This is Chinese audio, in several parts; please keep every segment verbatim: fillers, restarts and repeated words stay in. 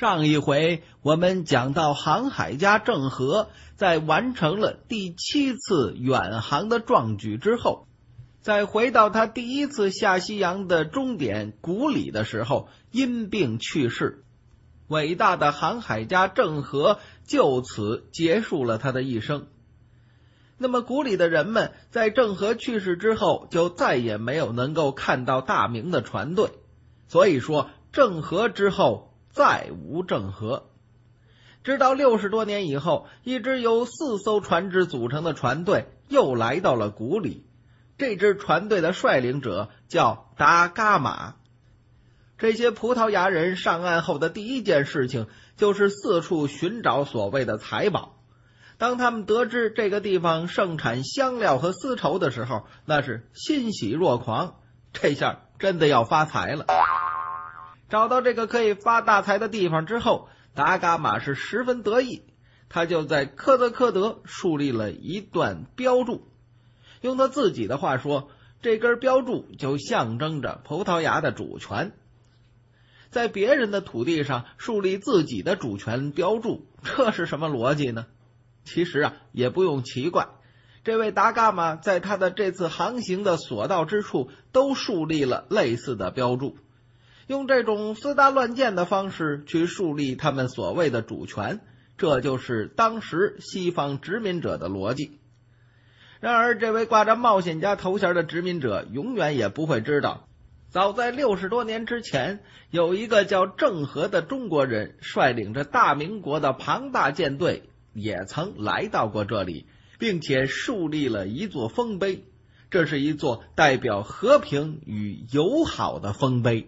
上一回我们讲到航海家郑和在完成了第七次远航的壮举之后，在回到他第一次下西洋的终点古里的时候因病去世。伟大的航海家郑和就此结束了他的一生。那么古里的人们在郑和去世之后就再也没有能够看到大明的船队，所以说郑和之后再无郑和。直到六十多年以后，一支由四艘船只组成的船队又来到了古里。这支船队的率领者叫达伽马。这些葡萄牙人上岸后的第一件事情就是四处寻找所谓的财宝。当他们得知这个地方盛产香料和丝绸的时候，那是欣喜若狂，这下真的要发财了。找到这个可以发大财的地方之后，达伽马是十分得意，他就在科德科德树立了一段标柱。用他自己的话说，这根标柱就象征着葡萄牙的主权。在别人的土地上树立自己的主权标柱，这是什么逻辑呢？其实啊，也不用奇怪，这位达伽马在他的这次航行的所到之处都树立了类似的标柱，用这种私搭乱建的方式去树立他们所谓的主权，这就是当时西方殖民者的逻辑。然而这位挂着冒险家头衔的殖民者永远也不会知道，早在六十多年之前，有一个叫郑和的中国人率领着大明国的庞大舰队也曾来到过这里，并且树立了一座丰碑。这是一座代表和平与友好的丰碑。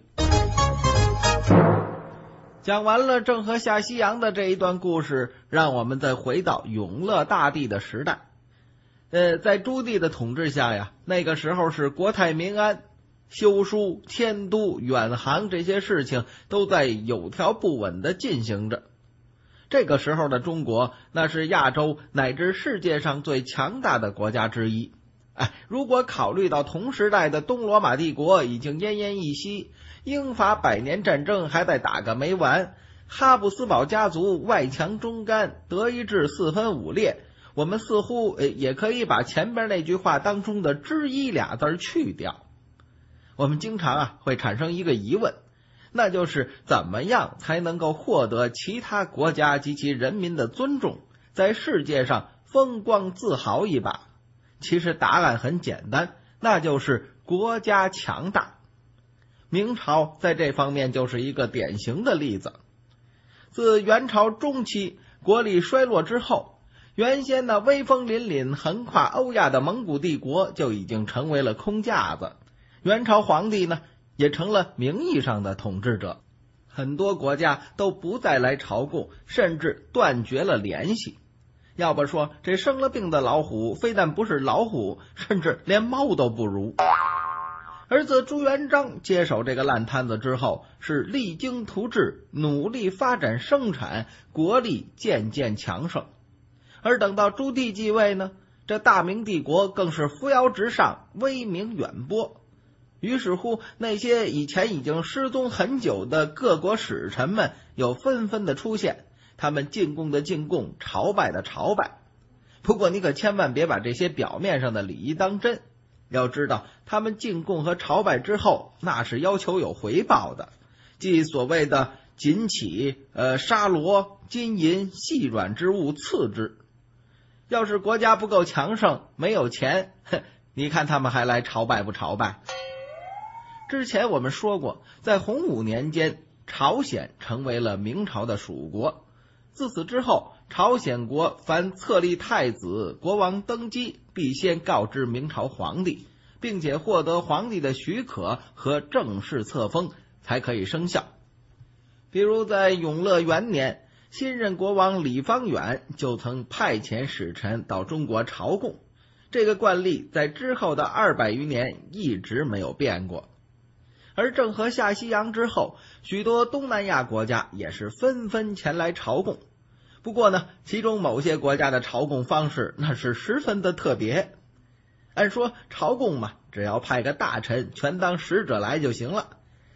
讲完了郑和下西洋的这一段故事，让我们再回到永乐大帝的时代。呃，在朱棣的统治下呀，那个时候是国泰民安，修书、迁都、远航这些事情都在有条不紊地进行着。这个时候的中国，那是亚洲乃至世界上最强大的国家之一。哎，如果考虑到同时代的东罗马帝国已经奄奄一息，英法百年战争还在打个没完，哈布斯堡家族外强中干，德意志四分五裂，我们似乎也可以把前边那句话当中的之一俩字去掉。我们经常啊会产生一个疑问，那就是怎么样才能够获得其他国家及其人民的尊重，在世界上风光自豪一把？其实答案很简单，那就是国家强大。明朝在这方面就是一个典型的例子。自元朝中期国力衰落之后，原先呢威风凛凛横跨欧亚的蒙古帝国就已经成为了空架子，元朝皇帝呢也成了名义上的统治者，很多国家都不再来朝贡，甚至断绝了联系。要不说这生了病的老虎非但不是老虎，甚至连猫都不如。而自朱元璋接手这个烂摊子之后，是励精图治，努力发展生产，国力渐渐强盛。而等到朱棣继位呢，这大明帝国更是扶摇直上，威名远播。于是乎，那些以前已经失踪很久的各国使臣们又纷纷的出现，他们进贡的进贡，朝拜的朝拜。不过你可千万别把这些表面上的礼仪当真，要知道他们进贡和朝拜之后，那是要求有回报的，即所谓的锦旗、呃沙罗、金银、细软之物赐之。要是国家不够强盛，没有钱，你看他们还来朝拜不朝拜？之前我们说过，在洪武年间，朝鲜成为了明朝的属国。自此之后，朝鲜国凡册立太子、国王登基，必先告知明朝皇帝，并且获得皇帝的许可和正式册封，才可以生效。比如在永乐元年，新任国王李方远就曾派遣使臣到中国朝贡，这个惯例在之后的二百余年一直没有变过。而郑和下西洋之后，许多东南亚国家也是纷纷前来朝贡。不过呢，其中某些国家的朝贡方式那是十分的特别。按说朝贡嘛，只要派个大臣全当使者来就行了。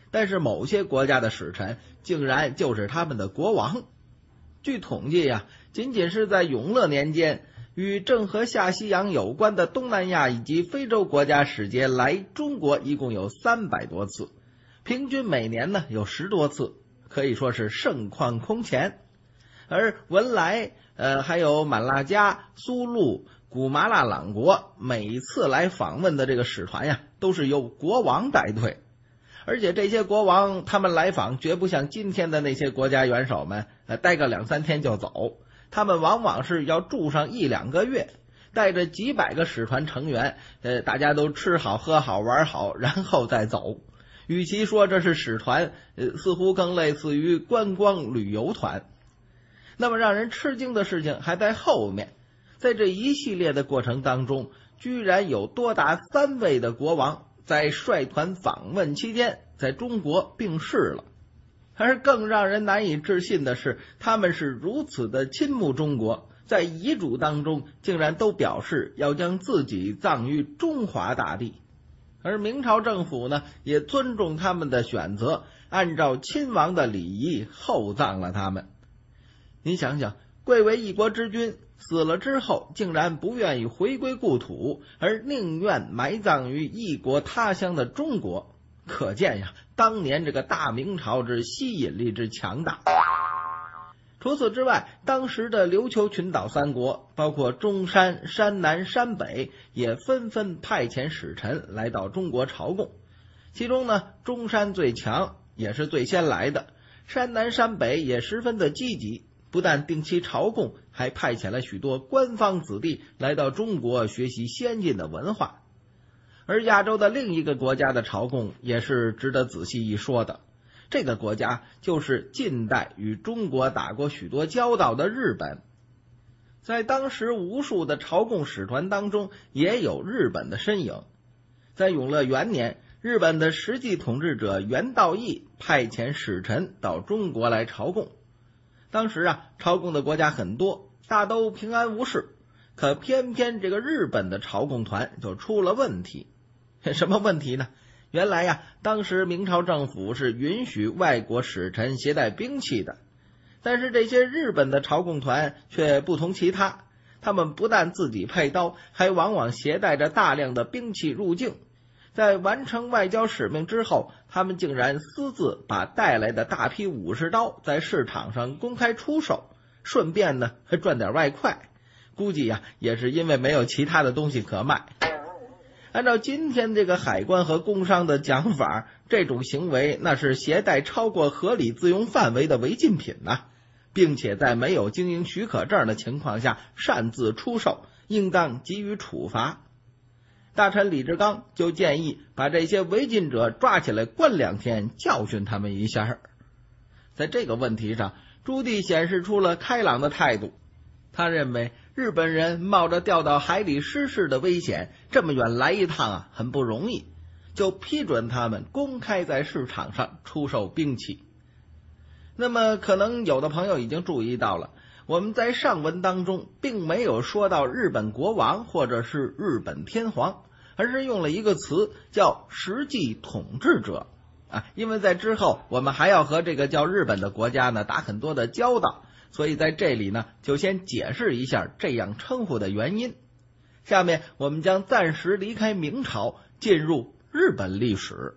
但是某些国家的使臣竟然就是他们的国王。据统计呀、啊，仅仅是在永乐年间，与郑和下西洋有关的东南亚以及非洲国家使节来中国一共有三百多次，平均每年呢有十多次，可以说是盛况空前。而文莱呃还有满剌加、苏禄、古麻辣朗国每次来访问的这个使团呀，都是由国王带队。而且这些国王他们来访绝不像今天的那些国家元首们呃待个两三天就走，他们往往是要住上一两个月，带着几百个使团成员，呃大家都吃好喝好玩好，然后再走。与其说这是使团，呃似乎更类似于观光旅游团。那么让人吃惊的事情还在后面，在这一系列的过程当中，居然有多达三位的国王在率团访问期间在中国病逝了。而更让人难以置信的是，他们是如此的亲慕中国，在遗嘱当中竟然都表示要将自己葬于中华大地。而明朝政府呢，也尊重他们的选择，按照亲王的礼仪厚葬了他们。你想想，贵为一国之君，死了之后竟然不愿意回归故土，而宁愿埋葬于异国他乡的中国，可见呀，当年这个大明朝之吸引力之强大。除此之外，当时的琉球群岛三国，包括中山、山南、山北，也纷纷派遣使臣来到中国朝贡。其中呢，中山最强，也是最先来的，山南、山北也十分的积极，不但定期朝贡，还派遣了许多官方子弟来到中国学习先进的文化。而亚洲的另一个国家的朝贡也是值得仔细一说的，这个国家就是近代与中国打过许多交道的日本。在当时无数的朝贡使团当中，也有日本的身影。在永乐元年，日本的实际统治者袁道义派遣使臣到中国来朝贡。当时啊，朝贡的国家很多，大都平安无事，可偏偏这个日本的朝贡团就出了问题。什么问题呢？原来呀，当时明朝政府是允许外国使臣携带兵器的，但是这些日本的朝贡团却不同其他，他们不但自己配刀，还往往携带着大量的兵器入境。在完成外交使命之后，他们竟然私自把带来的大批武士刀在市场上公开出售，顺便呢还赚点外快。估计呀，也是因为没有其他的东西可卖。按照今天这个海关和工商的讲法，这种行为那是携带超过合理自用范围的违禁品呐、啊，并且在没有经营许可证的情况下擅自出售，应当给予处罚。大臣李志刚就建议把这些违禁者抓起来关两天，教训他们一下。在这个问题上，朱棣显示出了开朗的态度。他认为日本人冒着掉到海里失事的危险，这么远来一趟啊，很不容易，就批准他们公开在市场上出售兵器。那么可能有的朋友已经注意到了，我们在上文当中并没有说到日本国王或者是日本天皇，而是用了一个词叫实际统治者啊，因为在之后我们还要和这个叫日本的国家呢打很多的交道，所以在这里呢就先解释一下这样称呼的原因。下面我们将暂时离开明朝，进入日本历史。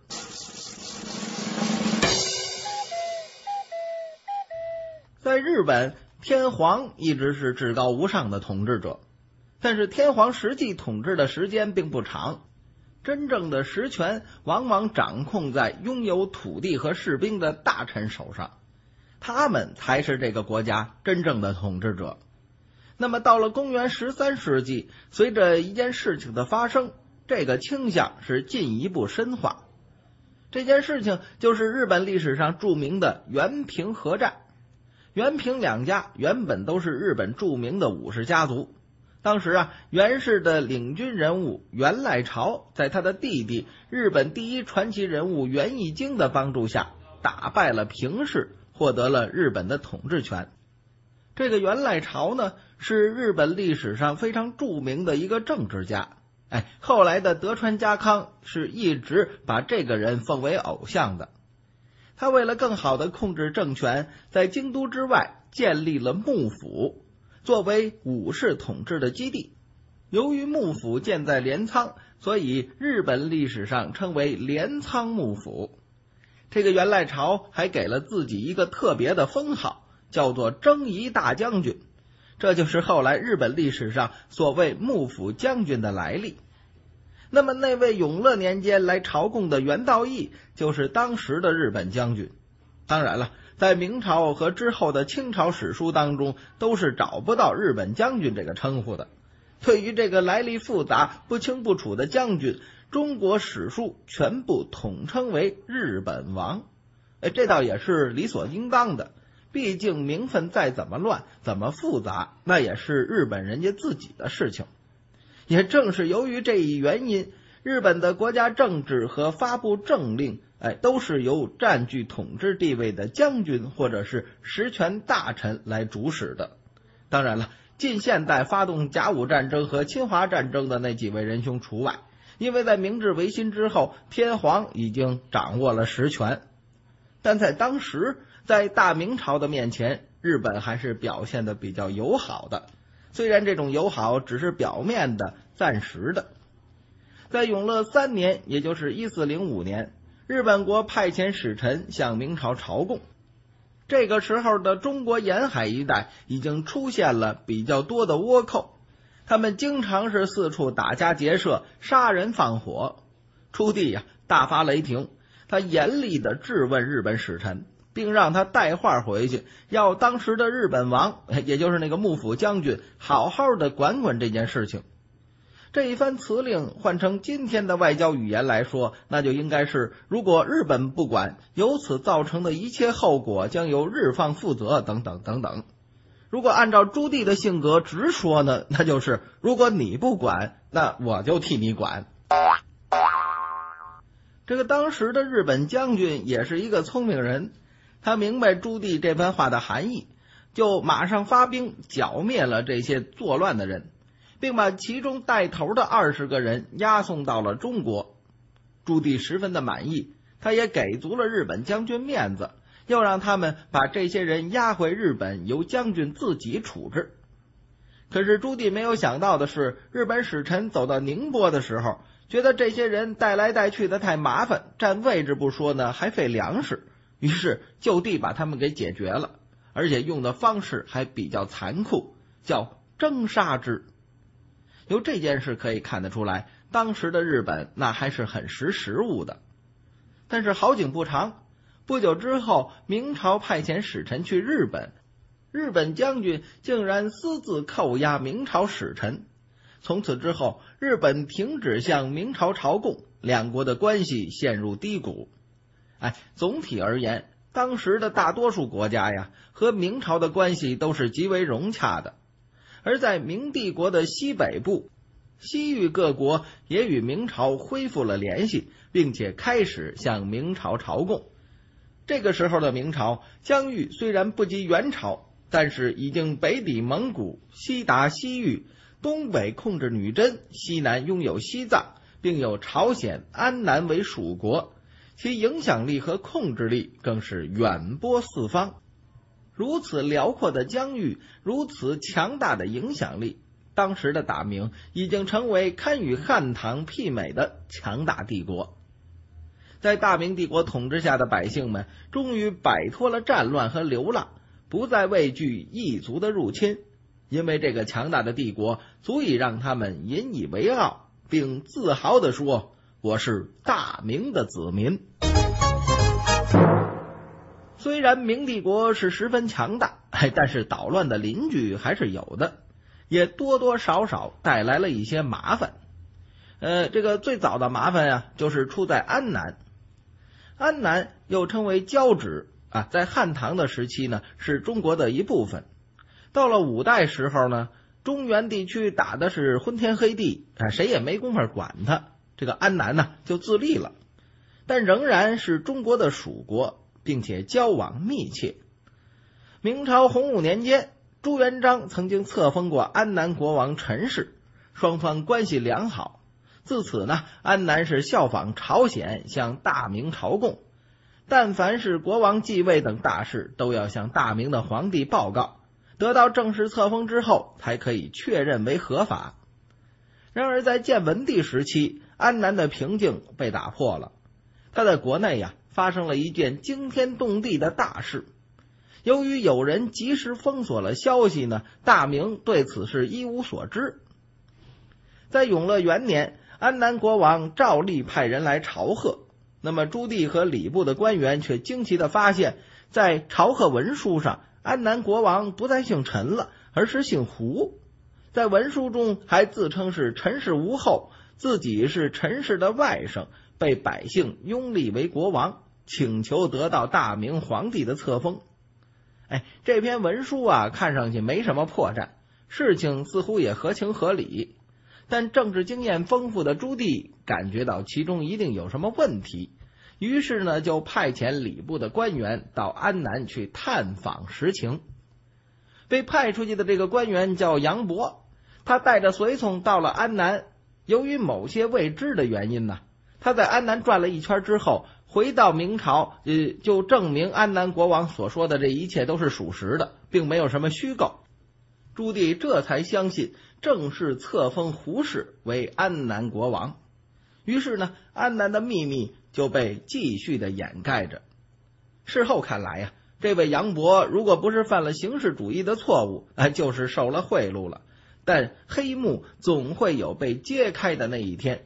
在日本，天皇一直是至高无上的统治者，但是天皇实际统治的时间并不长，真正的实权往往掌控在拥有土地和士兵的大臣手上，他们才是这个国家真正的统治者。那么到了公元十三世纪，随着一件事情的发生，这个倾向是进一步深化。这件事情就是日本历史上著名的源平合战。源平两家原本都是日本著名的武士家族，当时啊，源氏的领军人物源赖朝在他的弟弟日本第一传奇人物源义经的帮助下，打败了平氏，获得了日本的统治权。这个源赖朝呢，是日本历史上非常著名的一个政治家。哎，后来的德川家康是一直把这个人奉为偶像的。 他为了更好的控制政权，在京都之外建立了幕府，作为武士统治的基地。由于幕府建在镰仓，所以日本历史上称为镰仓幕府。这个元赖朝还给了自己一个特别的封号，叫做征夷大将军，这就是后来日本历史上所谓幕府将军的来历。那么那位永乐年间来朝贡的元道义就是当时的日本将军。当然了，在明朝和之后的清朝史书当中都是找不到日本将军这个称呼的。对于这个来历复杂不清不楚的将军，中国史书全部统称为日本王。哎，这倒也是理所应当的，毕竟名分再怎么乱怎么复杂，那也是日本人家自己的事情。也正是由于这一原因，日本的国家政治和发布政令，哎，都是由占据统治地位的将军或者是实权大臣来主使的。当然了，近现代发动甲午战争和侵华战争的那几位仁兄除外，因为在明治维新之后，天皇已经掌握了实权。但在当时，在大明朝的面前，日本还是表现得比较友好的，虽然这种友好只是表面的、暂时的。在永乐三年，也就是一四零五年，日本国派遣使臣向明朝朝贡。这个时候的中国沿海一带已经出现了比较多的倭寇，他们经常是四处打家劫舍、杀人放火。朱棣呀、啊、大发雷霆，他严厉地质问日本使臣，并让他带话回去，要当时的日本王，也就是那个幕府将军，好好的管管这件事情。这一番辞令换成今天的外交语言来说，那就应该是如果日本不管，由此造成的一切后果将由日方负责，等等等等。如果按照朱棣的性格直说呢，那就是如果你不管，那我就替你管。这个当时的日本将军也是一个聪明人，他明白朱棣这番话的含义，就马上发兵剿灭了这些作乱的人，并把其中带头的二十个人押送到了中国。朱棣十分的满意，他也给足了日本将军面子，又让他们把这些人押回日本，由将军自己处置。可是朱棣没有想到的是，日本使臣走到宁波的时候，觉得这些人带来带去的太麻烦，占位置不说呢，还费粮食，于是就地把他们给解决了，而且用的方式还比较残酷，叫征杀之。由这件事可以看得出来，当时的日本那还是很识时务的。但是好景不长，不久之后，明朝派遣使臣去日本，日本将军竟然私自扣押明朝使臣。从此之后，日本停止向明朝朝贡，两国的关系陷入低谷。哎，总体而言，当时的大多数国家呀，和明朝的关系都是极为融洽的。而在明帝国的西北部，西域各国也与明朝恢复了联系，并且开始向明朝朝贡。这个时候的明朝疆域虽然不及元朝，但是已经北抵蒙古，西达西域，东北控制女真，西南拥有西藏，并有朝鲜、安南为属国，其影响力和控制力更是远播四方。如此辽阔的疆域，如此强大的影响力，当时的大明已经成为堪与汉唐媲美的强大帝国。在大明帝国统治下的百姓们终于摆脱了战乱和流浪，不再畏惧异族的入侵，因为这个强大的帝国足以让他们引以为傲，并自豪地说，我是大明的子民。虽然明帝国是十分强大，但是捣乱的邻居还是有的，也多多少少带来了一些麻烦。呃，这个最早的麻烦呀、啊，就是出在安南。安南又称为交趾啊，在汉唐的时期呢，是中国的一部分。到了五代时候呢，中原地区打的是昏天黑地，啊，谁也没工夫管它。这个安南呢就自立了，但仍然是中国的属国，并且交往密切。明朝洪武年间，朱元璋曾经册封过安南国王陈氏，双方关系良好。自此呢，安南是效仿朝鲜向大明朝贡， 但凡是国王继位等大事，都要向大明的皇帝报告，得到正式册封之后，才可以确认为合法。然而在建文帝时期，安南的平静被打破了。他在国内呀、啊、发生了一件惊天动地的大事。由于有人及时封锁了消息呢，大明对此事一无所知。在永乐元年，安南国王照例派人来朝贺，那么朱棣和礼部的官员却惊奇地发现，在朝贺文书上，安南国王不再姓陈了，而是姓胡。在文书中还自称是陈氏吴后，自己是陈氏的外甥，被百姓拥立为国王，请求得到大明皇帝的册封。哎，这篇文书啊，看上去没什么破绽，事情似乎也合情合理，但政治经验丰富的朱棣感觉到其中一定有什么问题，于是呢，就派遣礼部的官员到安南去探访实情。被派出去的这个官员叫杨博，他带着随从到了安南。由于某些未知的原因呢，他在安南转了一圈之后，回到明朝，呃，就证明安南国王所说的这一切都是属实的，并没有什么虚构。朱棣这才相信，正式册封胡氏为安南国王。于是呢，安南的秘密就被继续的掩盖着。事后看来呀、啊，这位杨博如果不是犯了形式主义的错误，哎，就是受了贿赂了。但黑幕总会有被揭开的那一天。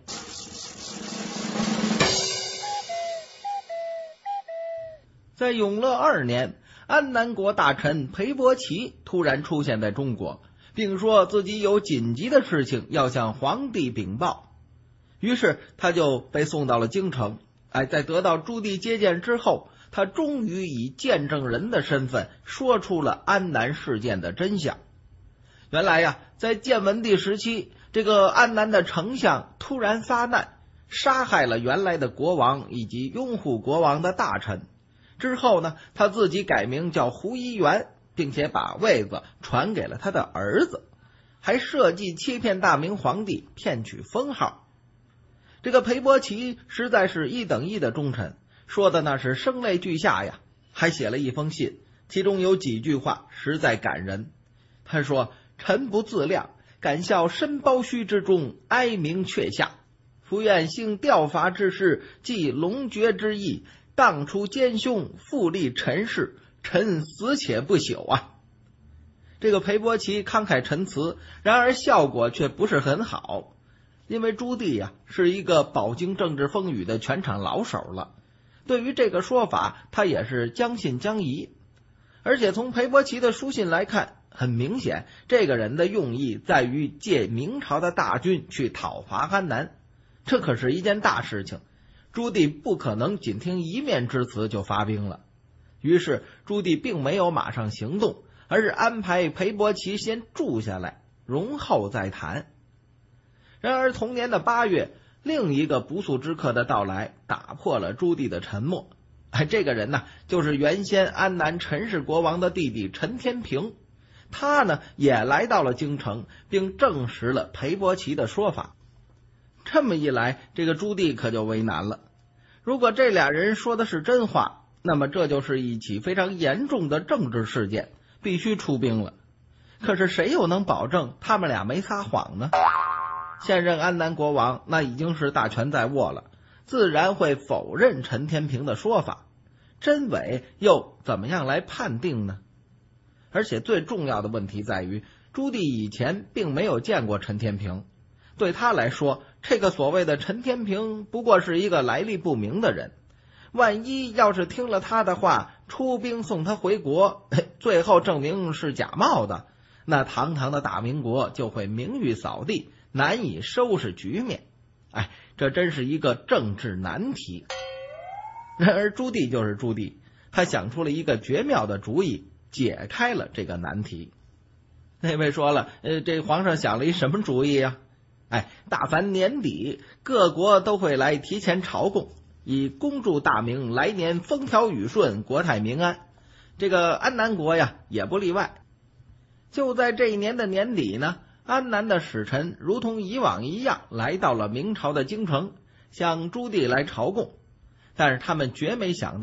在永乐二年，安南国大臣裴伯奇突然出现在中国，并说自己有紧急的事情要向皇帝禀报。于是他就被送到了京城。哎，在得到朱棣接见之后，他终于以见证人的身份说出了安南事件的真相。原来呀，在建文帝时期，这个安南的丞相突然发难，杀害了原来的国王以及拥护国王的大臣。之后呢，他自己改名叫胡一元，并且把位子传给了他的儿子，还设计欺骗大明皇帝，骗取封号。这个裴伯奇实在是一等一的忠臣，说的那是声泪俱下呀，还写了一封信，其中有几句话实在感人。他说：臣不自量，敢效申包胥之中，哀鸣阙下。夫愿兴调伐之事，即龙诀之意，荡除奸凶，复立陈氏，臣死且不朽啊！这个裴伯奇慷慨陈词，然而效果却不是很好，因为朱棣呀、啊、是一个饱经政治风雨的全场老手了，对于这个说法，他也是将信将疑。而且从裴伯奇的书信来看，很明显，这个人的用意在于借明朝的大军去讨伐安南，这可是一件大事情。朱棣不可能仅听一面之词就发兵了。于是朱棣并没有马上行动，而是安排裴伯奇先住下来，容后再谈。然而同年的八月，另一个不速之客的到来打破了朱棣的沉默。哎，这个人呢，就是原先安南陈氏国王的弟弟陈天平。他呢也来到了京城，并证实了裴伯奇的说法。这么一来，这个朱棣可就为难了。如果这俩人说的是真话，那么这就是一起非常严重的政治事件，必须出兵了。可是谁又能保证他们俩没撒谎呢？现任安南国王那已经是大权在握了，自然会否认陈天平的说法。真伪又怎么样来判定呢？而且最重要的问题在于，朱棣以前并没有见过陈天平，对他来说，这个所谓的陈天平不过是一个来历不明的人。万一要是听了他的话，出兵送他回国，最后证明是假冒的，那堂堂的大明国就会名誉扫地，难以收拾局面。哎，这真是一个政治难题。然而朱棣就是朱棣，他想出了一个绝妙的主意，解开了这个难题。那位说了，呃，这皇上想了一什么主意啊？哎，大凡年底，各国都会来提前朝贡，以恭祝大明来年风调雨顺，国泰民安。这个安南国呀，也不例外。就在这一年的年底呢，安南的使臣如同以往一样来到了明朝的京城，向朱棣来朝贡。但是他们绝没想到，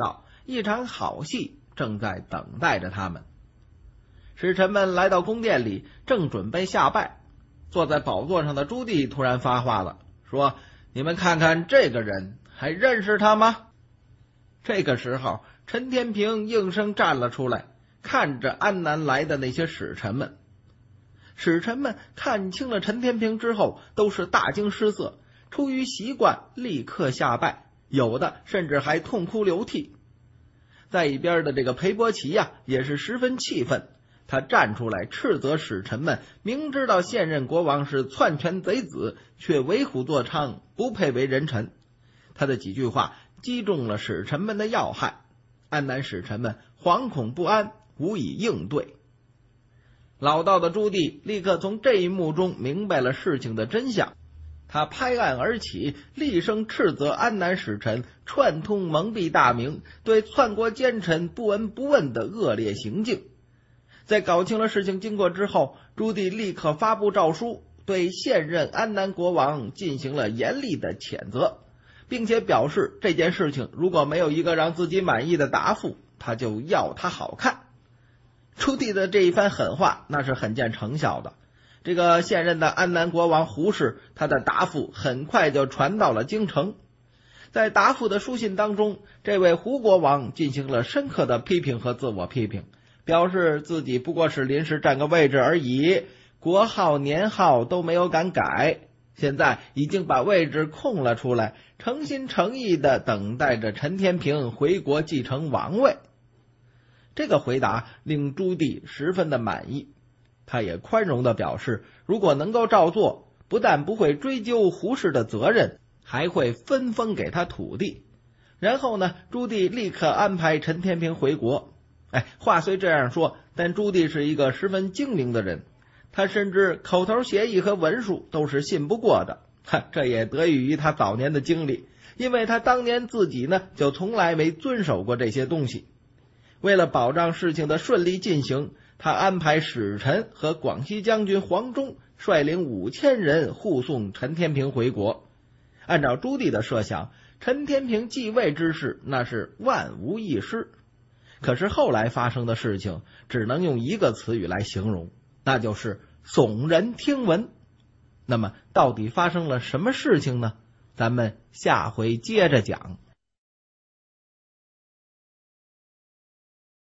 一场好戏正在等待着他们。使臣们来到宫殿里，正准备下拜，坐在宝座上的朱棣突然发话了，说：“你们看看这个人，还认识他吗？”这个时候，陈天平应声站了出来，看着安南来的那些使臣们。使臣们看清了陈天平之后，都是大惊失色，出于习惯立刻下拜，有的甚至还痛哭流涕。在一边的这个裴伯奇呀、啊，也是十分气愤，他站出来斥责使臣们，明知道现任国王是篡权贼子，却为虎作伥，不配为人臣。他的几句话击中了使臣们的要害，安南使臣们惶恐不安，无以应对。老道的朱棣立刻从这一幕中明白了事情的真相，他拍案而起，厉声斥责安南使臣串通蒙蔽大明，对篡国奸臣不闻不问的恶劣行径。在搞清了事情经过之后，朱棣立刻发布诏书，对现任安南国王进行了严厉的谴责，并且表示这件事情如果没有一个让自己满意的答复，他就要他好看。朱棣的这一番狠话那是很见成效的，这个现任的安南国王胡氏，他的答复很快就传到了京城。在答复的书信当中，这位胡国王进行了深刻的批评和自我批评，表示自己不过是临时占个位置而已，国号年号都没有敢改，现在已经把位置空了出来，诚心诚意的等待着陈天平回国继承王位。这个回答令朱棣十分的满意，他也宽容的表示，如果能够照做，不但不会追究胡氏的责任，还会分封给他土地。然后呢，朱棣立刻安排陈天平回国。哎，话虽这样说，但朱棣是一个十分精明的人，他甚至口头协议和文书都是信不过的。哈，这也得益于他早年的经历，因为他当年自己呢就从来没遵守过这些东西。为了保障事情的顺利进行，他安排使臣和广西将军黄忠率领五千人护送陈天平回国。按照朱棣的设想，陈天平继位之事那是万无一失。可是后来发生的事情只能用一个词语来形容，那就是耸人听闻。那么到底发生了什么事情呢？咱们下回接着讲。